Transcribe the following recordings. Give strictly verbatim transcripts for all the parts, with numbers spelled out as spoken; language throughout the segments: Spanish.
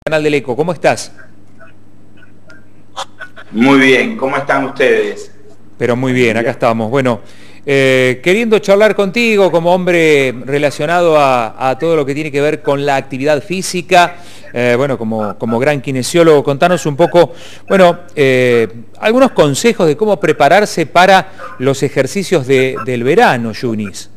Canal del Eco. ¿Cómo estás? Muy bien, ¿cómo están ustedes? Pero muy bien, acá estamos. Bueno, eh, queriendo charlar contigo como hombre relacionado a, a todo lo que tiene que ver con la actividad física, eh, bueno, como, como gran kinesiólogo, contanos un poco, bueno, eh, algunos consejos de cómo prepararse para los ejercicios de, del verano, Yunis.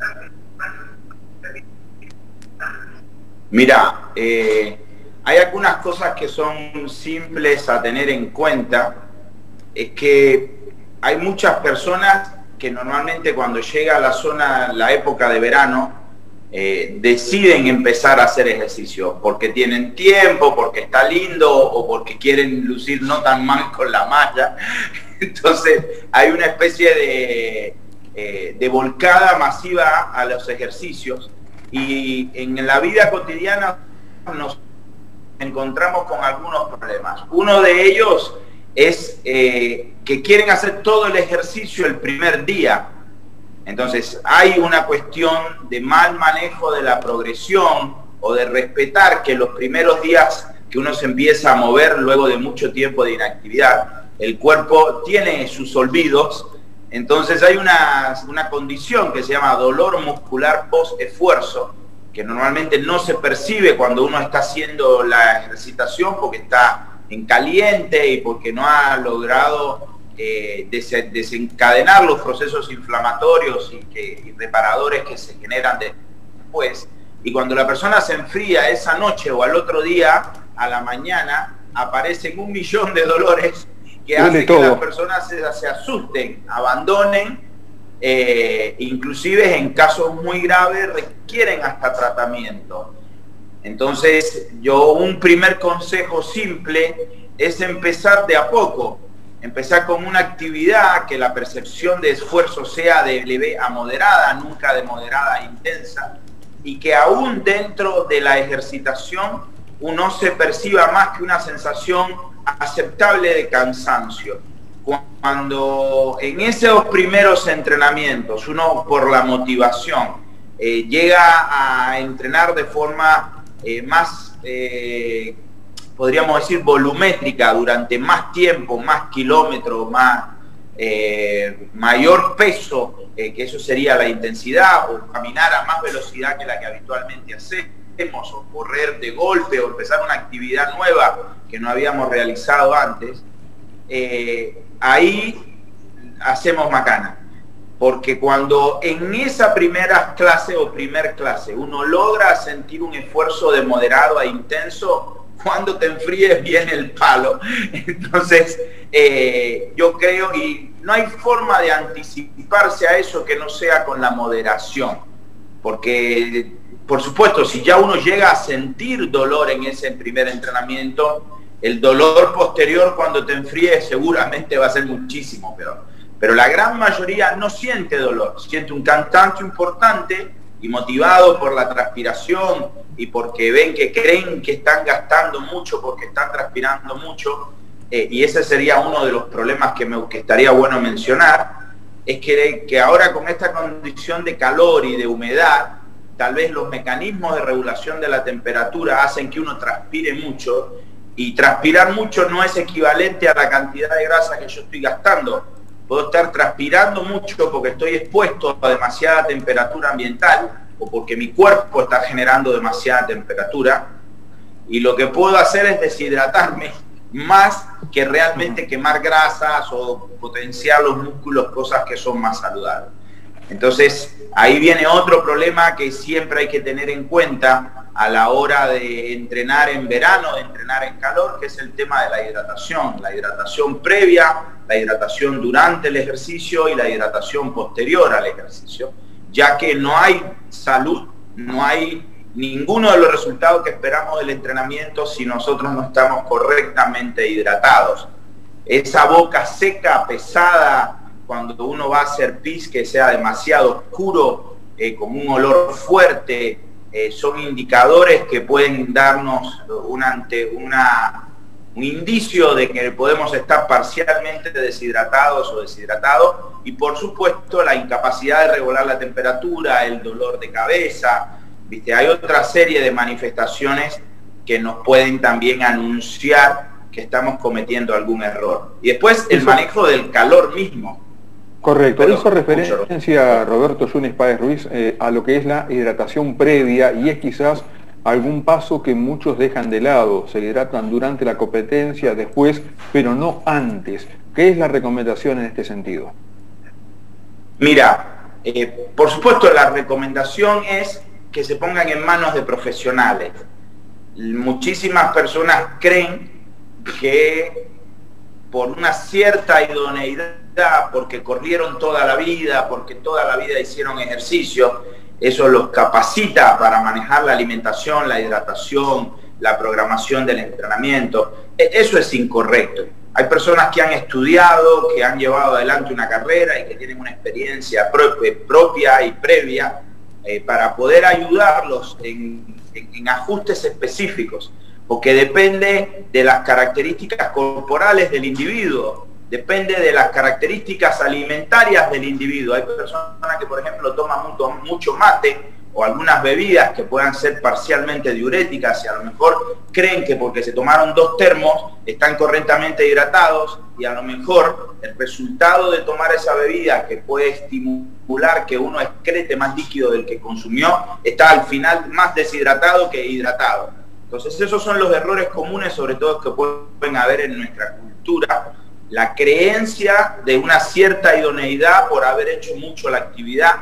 Mira, eh, hay algunas cosas que son simples a tener en cuenta. Es que hay muchas personas que normalmente cuando llega a la zona, la época de verano, eh, deciden empezar a hacer ejercicio porque tienen tiempo, porque está lindo o porque quieren lucir no tan mal con la malla. Entonces hay una especie de, eh, de volcada masiva a los ejercicios. Y en la vida cotidiana nos encontramos con algunos problemas. Uno de ellos es eh, que quieren hacer todo el ejercicio el primer día. Entonces hay una cuestión de mal manejo de la progresión o de respetar que los primeros días que uno se empieza a mover luego de mucho tiempo de inactividad, el cuerpo tiene sus olvidos. Entonces hay una, una condición que se llama dolor muscular post-esfuerzo, que normalmente no se percibe cuando uno está haciendo la ejercitación porque está en caliente y porque no ha logrado eh, des desencadenar los procesos inflamatorios y, que, y reparadores que se generan después. Y cuando la persona se enfría esa noche o al otro día, a la mañana, aparecen un millón de dolores que hace que las personas se, se asusten, abandonen, eh, inclusive en casos muy graves requieren hasta tratamiento. Entonces yo un primer consejo simple es empezar de a poco, empezar con una actividad que la percepción de esfuerzo sea de leve a moderada, nunca de moderada a intensa, y que aún dentro de la ejercitación uno se perciba más que una sensación aceptable de cansancio. Cuando en esos primeros entrenamientos uno por la motivación eh, llega a entrenar de forma eh, más, eh, podríamos decir, volumétrica durante más tiempo, más kilómetros, más eh, mayor peso, eh, que eso sería la intensidad, o caminar a más velocidad que la que habitualmente hacemos, o correr de golpe, o empezar una actividad nueva que no habíamos realizado antes, eh, ahí hacemos macana. Porque cuando en esa primera clase o primer clase uno logra sentir un esfuerzo de moderado a intenso, cuando te enfríes viene el palo. Entonces eh, yo creo, y no hay forma de anticiparse a eso que no sea con la moderación. Porque por supuesto, si ya uno llega a sentir dolor en ese primer entrenamiento, el dolor posterior cuando te enfríes seguramente va a ser muchísimo peor. Pero la gran mayoría no siente dolor, siente un cansancio importante y motivado por la transpiración y porque ven que creen que están gastando mucho porque están transpirando mucho. Eh, y ese sería uno de los problemas que, me, que estaría bueno mencionar, es que, que ahora con esta condición de calor y de humedad, tal vez los mecanismos de regulación de la temperatura hacen que uno transpire mucho, y transpirar mucho no es equivalente a la cantidad de grasa que yo estoy gastando. Puedo estar transpirando mucho porque estoy expuesto a demasiada temperatura ambiental o porque mi cuerpo está generando demasiada temperatura, y lo que puedo hacer es deshidratarme más que realmente quemar grasas o potenciar los músculos, cosas que son más saludables. Entonces ahí viene otro problema que siempre hay que tener en cuenta a la hora de entrenar en verano, de entrenar en calor, que es el tema de la hidratación. La hidratación previa, la hidratación durante el ejercicio y la hidratación posterior al ejercicio, ya que no hay salud, no hay ninguno de los resultados que esperamos del entrenamiento si nosotros no estamos correctamente hidratados. Esa boca seca, pesada, cuando uno va a hacer pis, que sea demasiado oscuro, eh, con un olor fuerte, eh, son indicadores que pueden darnos un, ante, una, un indicio de que podemos estar parcialmente deshidratados o deshidratados, y por supuesto la incapacidad de regular la temperatura, el dolor de cabeza, ¿viste? Hay otra serie de manifestaciones que nos pueden también anunciar que estamos cometiendo algún error. Y después el manejo del calor mismo. Correcto, hizo referencia Roberto Yunes Páez Ruiz eh, a lo que es la hidratación previa, y es quizás algún paso que muchos dejan de lado, se hidratan durante la competencia, después, pero no antes. ¿Qué es la recomendación en este sentido? Mira, eh, por supuesto la recomendación es que se pongan en manos de profesionales. Muchísimas personas creen que por una cierta idoneidad, porque corrieron toda la vida, porque toda la vida hicieron ejercicio, eso los capacita para manejar la alimentación, la hidratación, la programación del entrenamiento. Eso es incorrecto. Hay personas que han estudiado, que han llevado adelante una carrera y que tienen una experiencia propia y previa eh, para poder ayudarlos en, en, en ajustes específicos, porque depende de las características corporales del individuo, depende de las características alimentarias del individuo. Hay personas que, por ejemplo, toman mucho, mucho mate o algunas bebidas que puedan ser parcialmente diuréticas y a lo mejor creen que porque se tomaron dos termos están correctamente hidratados, y a lo mejor el resultado de tomar esa bebida, que puede estimular que uno excrete más líquido del que consumió, está al final más deshidratado que hidratado. Entonces esos son los errores comunes, sobre todo que pueden haber en nuestra cultura. La creencia de una cierta idoneidad por haber hecho mucho la actividad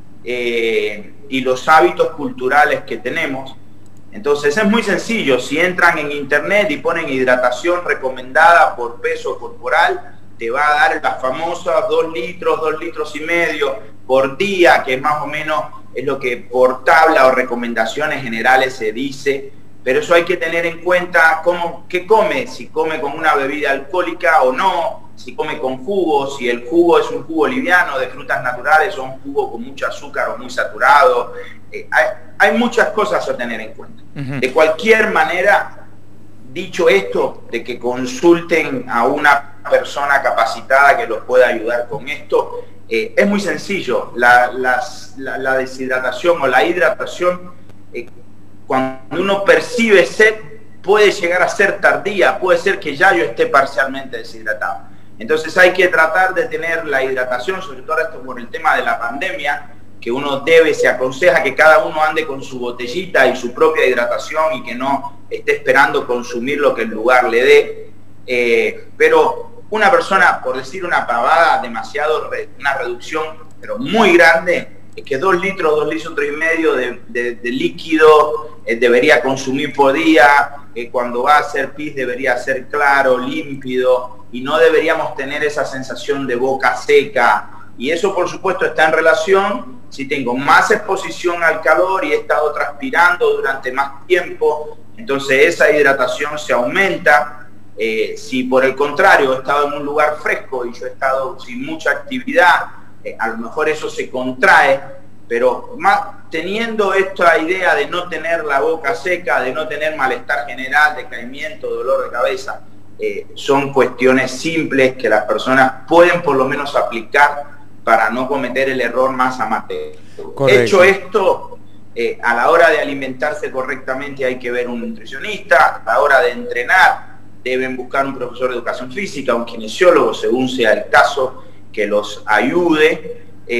eh, y los hábitos culturales que tenemos. Entonces es muy sencillo. Si entran en internet y ponen hidratación recomendada por peso corporal, te va a dar las famosas dos litros, dos litros y medio por día, que más o menos es lo que por tabla o recomendaciones generales se dice. Pero eso hay que tener en cuenta cómo, qué come, si come con una bebida alcohólica o no, si come con jugo, si el jugo es un jugo liviano de frutas naturales o un jugo con mucho azúcar o muy saturado. Eh, hay, hay muchas cosas a tener en cuenta. Uh-huh. De cualquier manera, dicho esto, de que consulten a una persona capacitada que los pueda ayudar con esto, eh, es muy sencillo. La, las, la, la deshidratación o la hidratación, eh, cuando uno percibe sed, puede llegar a ser tardía, puede ser que ya yo esté parcialmente deshidratado. Entonces hay que tratar de tener la hidratación, sobre todo esto por el tema de la pandemia, que uno debe, se aconseja que cada uno ande con su botellita y su propia hidratación y que no esté esperando consumir lo que el lugar le dé. Eh, pero una persona, por decir una pavada, demasiado, una reducción, pero muy grande, es que dos litros, dos litros y medio de, de, de líquido eh, debería consumir por día. Eh, cuando va a hacer pis debería ser claro, límpido, y no deberíamos tener esa sensación de boca seca. Y eso, por supuesto, está en relación si tengo más exposición al calor y he estado transpirando durante más tiempo, entonces esa hidratación se aumenta. Eh, si por el contrario he estado en un lugar fresco y yo he estado sin mucha actividad, eh, a lo mejor eso se contrae, pero más, teniendo esta idea de no tener la boca seca, de no tener malestar general, decaimiento, dolor de cabeza, eh, son cuestiones simples que las personas pueden por lo menos aplicar para no cometer el error más amateur. Correcto. Hecho esto, eh, a la hora de alimentarse correctamente hay que ver un nutricionista, a la hora de entrenar deben buscar un profesor de educación física, un kinesiólogo, según sea el caso, que los ayude.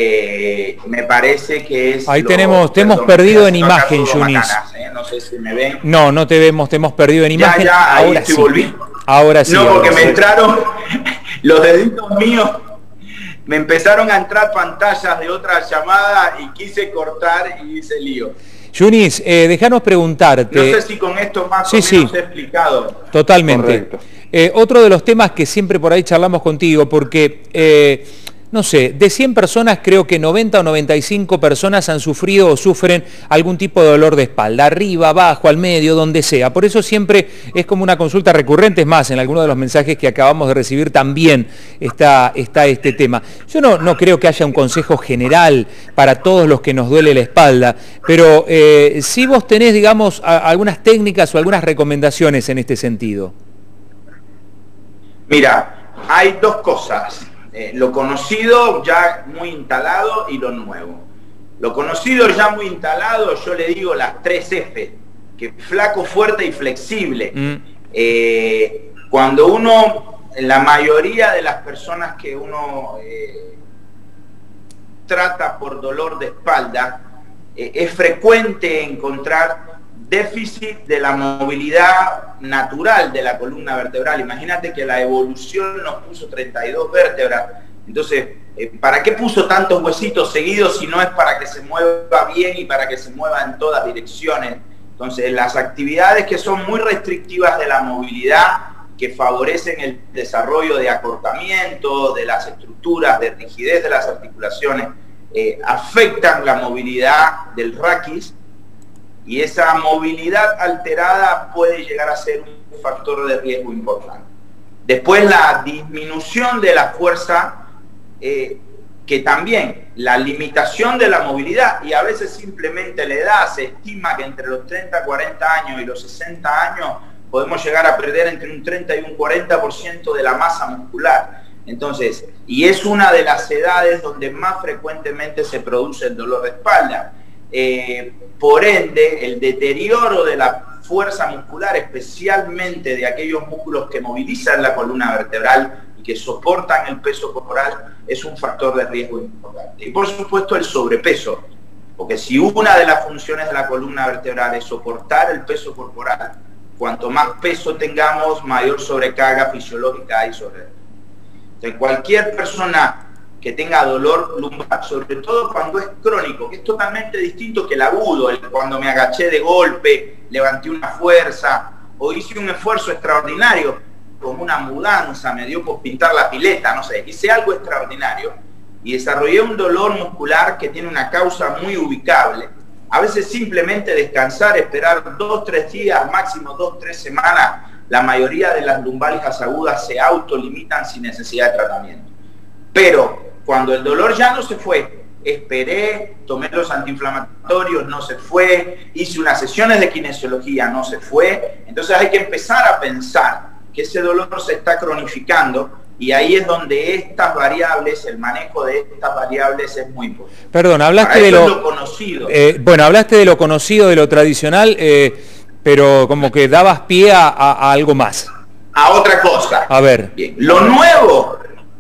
Eh, me parece que es... Ahí lo, tenemos, te hemos perdido en imagen, Yunis. ¿eh? No sé si me ven. No, no te vemos, te hemos perdido en imagen. Ya, ya, ahí ahora estoy sí. volviendo. Ahora sí. No, porque ahora me sí. entraron los deditos míos. Me empezaron a entrar pantallas de otra llamada y quise cortar y hice lío. Yunis, eh, déjanos preguntarte... No sé si con esto más sí, o menos sí. he explicado. Totalmente. Eh, otro de los temas que siempre por ahí charlamos contigo, porque... Eh, no sé, de cien personas creo que noventa o noventa y cinco personas han sufrido o sufren algún tipo de dolor de espalda, arriba, abajo, al medio, donde sea. Por eso siempre es como una consulta recurrente, es más, en algunos de los mensajes que acabamos de recibir también está, está este tema. Yo no, no creo que haya un consejo general para todos los que nos duele la espalda, pero eh, si vos tenés, digamos, a, algunas técnicas o algunas recomendaciones en este sentido. Mira, hay dos cosas. Eh, lo conocido ya muy instalado y lo nuevo. Lo conocido ya muy instalado, yo le digo las tres F. que flaco, fuerte y flexible. Mm. Eh, cuando uno, la mayoría de las personas que uno eh, trata por dolor de espalda, eh, es frecuente encontrar déficit de la movilidad natural de la columna vertebral. Imagínate que la evolución nos puso treinta y dos vértebras. Entonces, eh, ¿para qué puso tantos huesitos seguidos si no es para que se mueva bien y para que se mueva en todas direcciones? Entonces, las actividades que son muy restrictivas de la movilidad, que favorecen el desarrollo de acortamiento, de las estructuras, de rigidez de las articulaciones, eh, afectan la movilidad del raquis, y esa movilidad alterada puede llegar a ser un factor de riesgo importante. Después, la disminución de la fuerza, eh, que también la limitación de la movilidad, y a veces simplemente la edad. Se estima que entre los treinta, cuarenta años y los sesenta años podemos llegar a perder entre un treinta y un cuarenta por ciento de la masa muscular. Entonces, y es una de las edades donde más frecuentemente se produce el dolor de espalda. Eh, por ende, el deterioro de la fuerza muscular, especialmente de aquellos músculos que movilizan la columna vertebral y que soportan el peso corporal, es un factor de riesgo importante. Y por supuesto el sobrepeso, porque si una de las funciones de la columna vertebral es soportar el peso corporal, cuanto más peso tengamos, mayor sobrecarga fisiológica hay sobre él. Entonces, cualquier persona que tenga dolor lumbar, sobre todo cuando es crónico, que es totalmente distinto que el agudo, el cuando me agaché de golpe, levanté una fuerza o hice un esfuerzo extraordinario, como una mudanza, me dio por pintar la pileta, no sé, hice algo extraordinario y desarrollé un dolor muscular que tiene una causa muy ubicable. A veces simplemente descansar, esperar dos, tres días, máximo dos, tres semanas, la mayoría de las lumbalgias agudas se autolimitan sin necesidad de tratamiento. Pero cuando el dolor ya no se fue, esperé, tomé los antiinflamatorios, no se fue, hice unas sesiones de kinesiología, no se fue, entonces hay que empezar a pensar que ese dolor se está cronificando, y ahí es donde estas variables, el manejo de estas variables es muy importante. Perdón, hablaste de lo, lo conocido. Eh, bueno, hablaste de lo conocido, de lo tradicional, eh, pero como que dabas pie a, a, a algo más. A otra cosa. A ver. Bien. Lo nuevo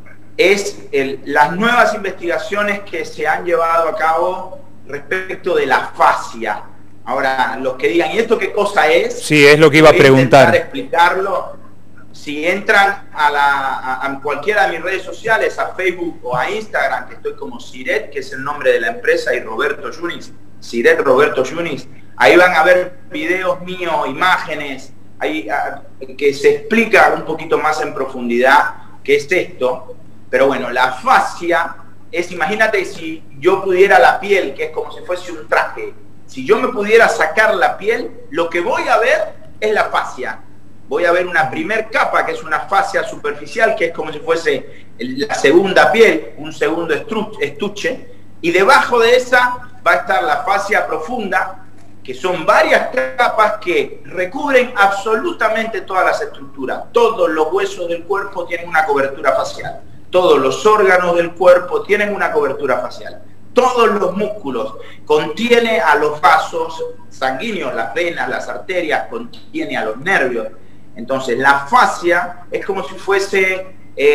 es el, las nuevas investigaciones que se han llevado a cabo respecto de la fascia. Ahora, los que digan, ¿y esto qué cosa es? Sí, es lo que iba a preguntar. Voy a explicarlo. Si entran a, la, a, a cualquiera de mis redes sociales, a Facebook o a Instagram, que estoy como Siret, que es el nombre de la empresa, y Roberto Yunis, Siret Roberto Yunis, ahí van a ver videos míos, imágenes, ahí, a, que se explica un poquito más en profundidad qué es esto. Pero bueno, la fascia es, imagínate si yo pudiera la piel, que es como si fuese un traje. Si yo me pudiera sacar la piel, lo que voy a ver es la fascia. Voy a ver una primer capa, que es una fascia superficial, que es como si fuese la segunda piel, un segundo estuche, y debajo de esa va a estar la fascia profunda, que son varias capas que recubren absolutamente todas las estructuras. Todos los huesos del cuerpo tienen una cobertura facial. Todos los órganos del cuerpo tienen una cobertura facial. Todos los músculos, contiene a los vasos sanguíneos, las venas, las arterias, contiene a los nervios. Entonces, la fascia es como si fuese,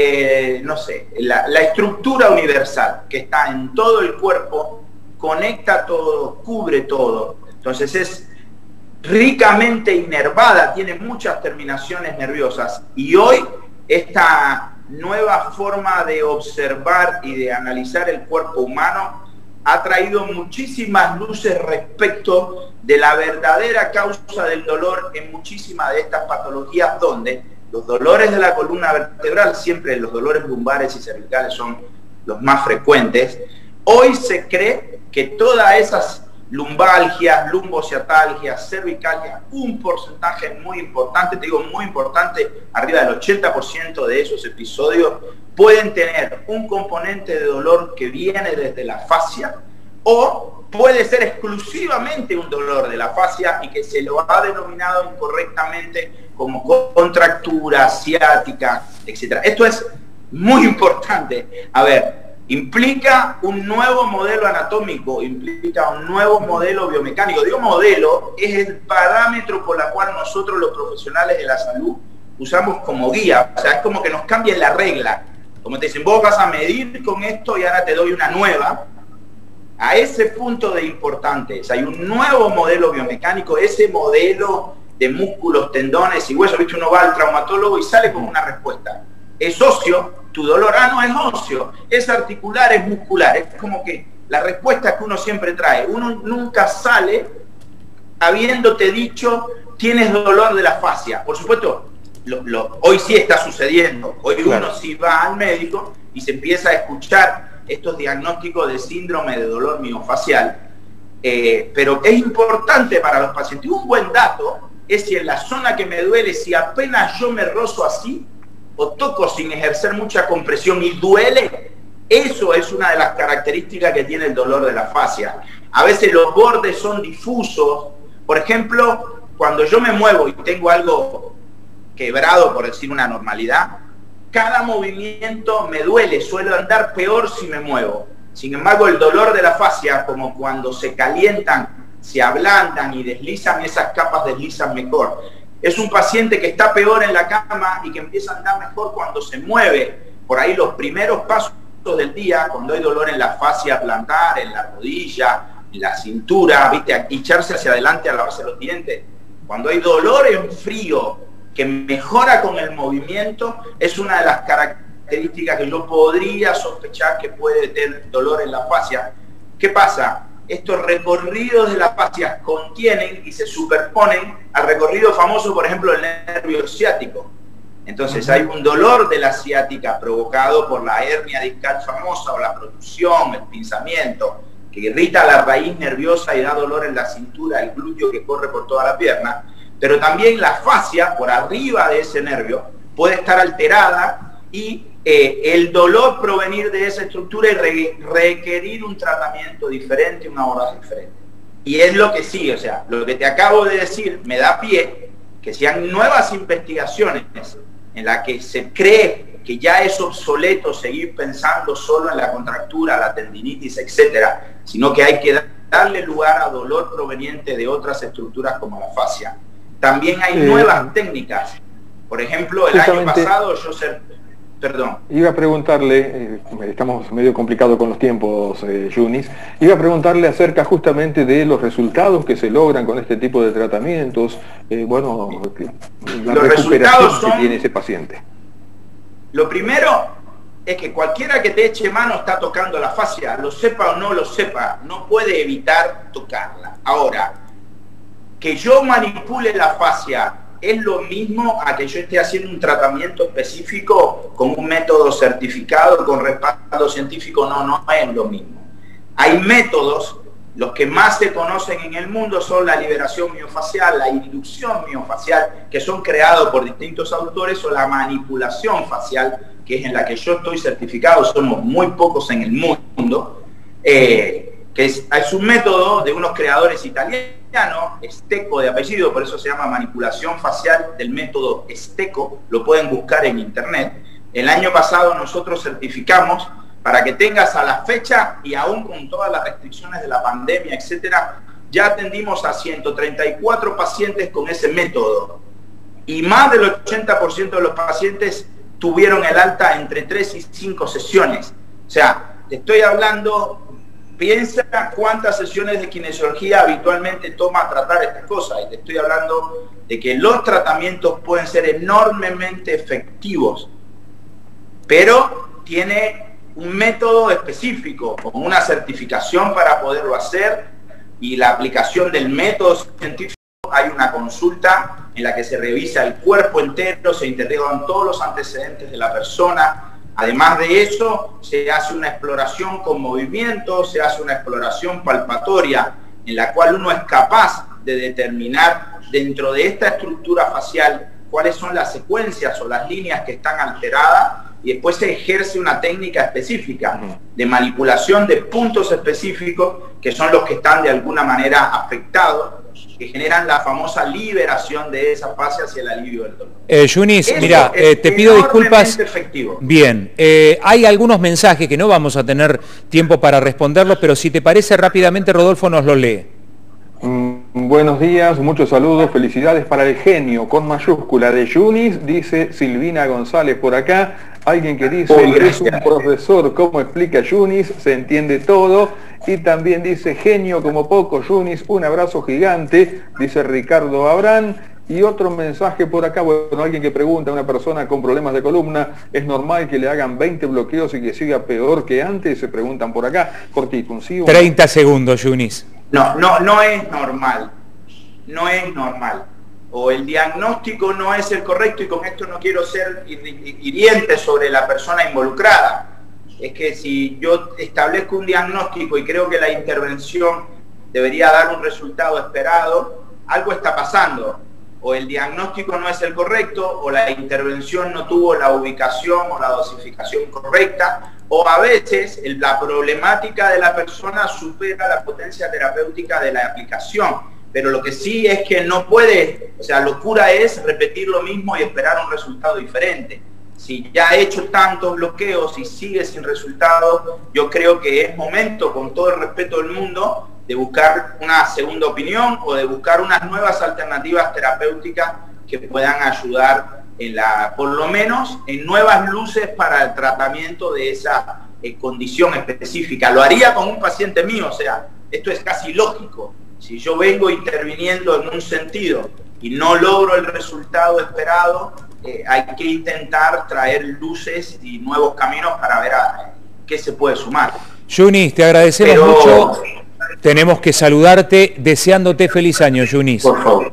eh, no sé, la, la estructura universal que está en todo el cuerpo, conecta todo, cubre todo. Entonces, es ricamente inervada, tiene muchas terminaciones nerviosas. Y hoy, esta nueva forma de observar y de analizar el cuerpo humano ha traído muchísimas luces respecto de la verdadera causa del dolor en muchísimas de estas patologías, donde los dolores de la columna vertebral, siempre los dolores lumbares y cervicales son los más frecuentes. Hoy se cree que todas esas lumbalgias, lumbociatalgias, cervicalgias, un porcentaje muy importante, te digo muy importante, arriba del ochenta por ciento de esos episodios pueden tener un componente de dolor que viene desde la fascia, o puede ser exclusivamente un dolor de la fascia y que se lo ha denominado incorrectamente como contractura ciática, etcétera. Esto es muy importante. A ver, implica un nuevo modelo anatómico, implica un nuevo modelo biomecánico. Digo modelo, es el parámetro por el cual nosotros los profesionales de la salud usamos como guía. O sea, es como que nos cambien la regla. Como te dicen, vos vas a medir con esto y ahora te doy una nueva. A ese punto de importante, o sea, hay un nuevo modelo biomecánico, ese modelo de músculos, tendones y huesos. ¿Viste? Uno va al traumatólogo y sale con una respuesta. Es óseo, tu dolor, ah, no, es óseo, es articular, es muscular. Es como que la respuesta que uno siempre trae. Uno nunca sale habiéndote dicho, tienes dolor de la fascia. Por supuesto, lo, lo, hoy sí está sucediendo. Hoy claro. Uno sí va al médico y se empieza a escuchar estos diagnósticos de síndrome de dolor miofascial, eh, pero es importante para los pacientes. Un buen dato es si en la zona que me duele, si apenas yo me rozo así, o toco sin ejercer mucha compresión y duele, eso es una de las características que tiene el dolor de la fascia. A veces los bordes son difusos. Por ejemplo, cuando yo me muevo y tengo algo quebrado, por decir una normalidad, cada movimiento me duele, suelo andar peor si me muevo. Sin embargo, el dolor de la fascia, como cuando se calientan, se ablandan y deslizan, esas capas deslizan mejor. Es un paciente que está peor en la cama y que empieza a andar mejor cuando se mueve. Por ahí los primeros pasos del día, cuando hay dolor en la fascia plantar, en la rodilla, en la cintura, ¿viste? Echarse hacia adelante a lavarse los dientes. Cuando hay dolor en frío, que mejora con el movimiento, es una de las características que yo podría sospechar que puede tener dolor en la fascia. ¿Qué pasa? Estos recorridos de la fascia contienen y se superponen al recorrido famoso, por ejemplo, del nervio ciático. Entonces hay un dolor de la ciática provocado por la hernia discal famosa o la protrusión, el pinzamiento, que irrita la raíz nerviosa y da dolor en la cintura, el glúteo que corre por toda la pierna. Pero también la fascia, por arriba de ese nervio, puede estar alterada y eh, el dolor provenir de esa estructura y re requerir un tratamiento diferente, una hora diferente. Y es lo que sigue, o sea, lo que te acabo de decir me da pie que sean nuevas investigaciones en las que se cree que ya es obsoleto seguir pensando solo en la contractura, la tendinitis, etcétera, sino que hay que darle lugar a dolor proveniente de otras estructuras como la fascia. También hay eh, nuevas técnicas. Por ejemplo, el año pasado yo sé... Perdón. Iba a preguntarle, eh, estamos medio complicados con los tiempos, eh, Yunis, iba a preguntarle acerca justamente de los resultados que se logran con este tipo de tratamientos, eh, bueno, la los recuperación son, que tiene ese paciente. Lo primero es que cualquiera que te eche mano está tocando la fascia, lo sepa o no lo sepa, no puede evitar tocarla. Ahora, que yo manipule la fascia es lo mismo a que yo esté haciendo un tratamiento específico con un método certificado, con respaldo científico. No, no es lo mismo. Hay métodos, los que más se conocen en el mundo son la liberación miofacial, la inducción miofacial, que son creados por distintos autores, o la manipulación facial, que es en la que yo estoy certificado. Somos muy pocos en el mundo, eh, que es, es un método de unos creadores italianos, Stecco de apellido, por eso se llama manipulación facial del método Stecco, lo pueden buscar en internet. El año pasado nosotros certificamos, para que tengas a la fecha y aún con todas las restricciones de la pandemia, etcétera, ya atendimos a ciento treinta y cuatro pacientes con ese método y más del ochenta por ciento de los pacientes tuvieron el alta entre tres y cinco sesiones. O sea, te estoy hablando... Piensa cuántas sesiones de kinesiología habitualmente toma tratar estas cosas, y te estoy hablando de que los tratamientos pueden ser enormemente efectivos, pero tiene un método específico, con una certificación para poderlo hacer, y la aplicación del método científico. Hay una consulta en la que se revisa el cuerpo entero, se interrogan todos los antecedentes de la persona. Además de eso, se hace una exploración con movimiento, se hace una exploración palpatoria en la cual uno es capaz de determinar dentro de esta estructura facial cuáles son las secuencias o las líneas que están alteradas, y después se ejerce una técnica específica de manipulación de puntos específicos que son los que están de alguna manera afectados, que generan la famosa liberación de esa fase hacia el alivio del dolor. Eh, Yunis, mira, eh, te pido disculpas. Efectivo. Bien, eh, hay algunos mensajes que no vamos a tener tiempo para responderlos, pero si te parece rápidamente, Rodolfo nos los lee. Mm, buenos días, muchos saludos, felicidades para el genio, con mayúscula de Yunis, dice Silvina González por acá. Alguien que dice, oh, es un profesor, ¿cómo explica Yunis? Se entiende todo. Y también dice, genio como poco, Yunis, un abrazo gigante, dice Ricardo Abrán. Y otro mensaje por acá, bueno, alguien que pregunta, una persona con problemas de columna, ¿es normal que le hagan veinte bloqueos y que siga peor que antes? Se preguntan por acá. Cortito, un sí o treinta segundos, Yunis. No, no, no es normal. No es normal. O el diagnóstico no es el correcto, y con esto no quiero ser hiriente sobre la persona involucrada. Es que si yo establezco un diagnóstico y creo que la intervención debería dar un resultado esperado, algo está pasando. O el diagnóstico no es el correcto, o la intervención no tuvo la ubicación o la dosificación correcta, o a veces la problemática de la persona supera la potencia terapéutica de la aplicación. Pero lo que sí es que no puede, o sea, locura es repetir lo mismo y esperar un resultado diferente. Si ya ha hecho tantos bloqueos y sigue sin resultado, yo creo que es momento, con todo el respeto del mundo, de buscar una segunda opinión o de buscar unas nuevas alternativas terapéuticas que puedan ayudar, en la, por lo menos, en nuevas luces para el tratamiento de esa eh, condición específica. Lo haría con un paciente mío, o sea, esto es casi lógico. Si yo vengo interviniendo en un sentido y no logro el resultado esperado, eh, hay que intentar traer luces y nuevos caminos para ver a qué se puede sumar. Yunis, te agradecemos Pero, mucho. Tenemos que saludarte deseándote feliz año, Yunis. Por favor.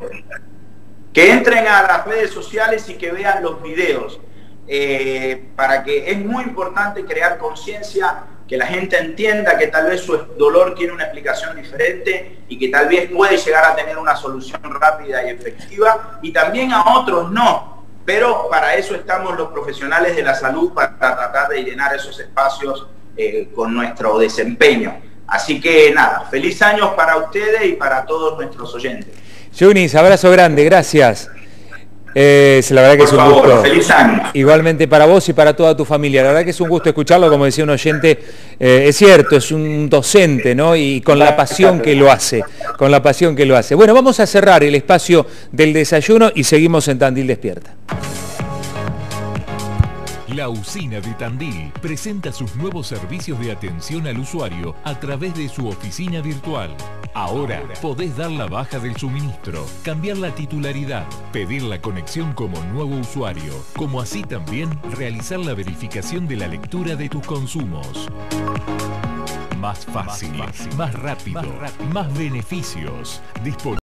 Que entren a las redes sociales y que vean los videos. Eh, para que es muy importante crear conciencia, que la gente entienda que tal vez su dolor tiene una explicación diferente y que tal vez puede llegar a tener una solución rápida y efectiva, y también a otros no. Pero para eso estamos los profesionales de la salud, para tratar de llenar esos espacios eh, con nuestro desempeño. Así que nada, feliz año para ustedes y para todos nuestros oyentes. Yunis, abrazo grande, gracias. Eh, la verdad que Por es un favor, gusto. Feliz año. Igualmente para vos y para toda tu familia. La verdad que es un gusto escucharlo, como decía un oyente, eh, es cierto, es un docente, ¿no? Y con la pasión que lo hace, con la pasión que lo hace. Bueno, vamos a cerrar el espacio del desayuno y seguimos en Tandil Despierta. La Usina de Tandil presenta sus nuevos servicios de atención al usuario a través de su oficina virtual. Ahora podés dar la baja del suministro, cambiar la titularidad, pedir la conexión como nuevo usuario, como así también realizar la verificación de la lectura de tus consumos. Más fácil, más, fácil, más, rápido, más rápido, más beneficios. Disponible